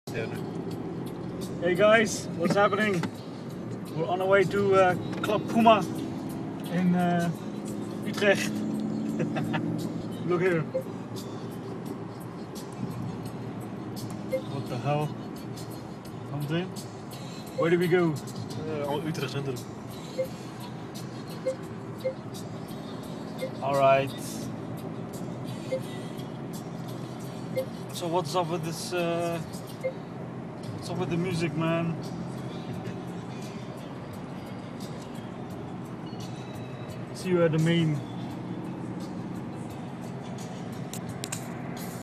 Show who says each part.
Speaker 1: Yeah, no.
Speaker 2: Hey guys, what's happening? We're on our way to Club Poema in Utrecht. Look here. What the hell? Something? Where do we go?
Speaker 1: Utrecht Center.
Speaker 2: Alright. So what's up with this what's up with the music, man? See you at the main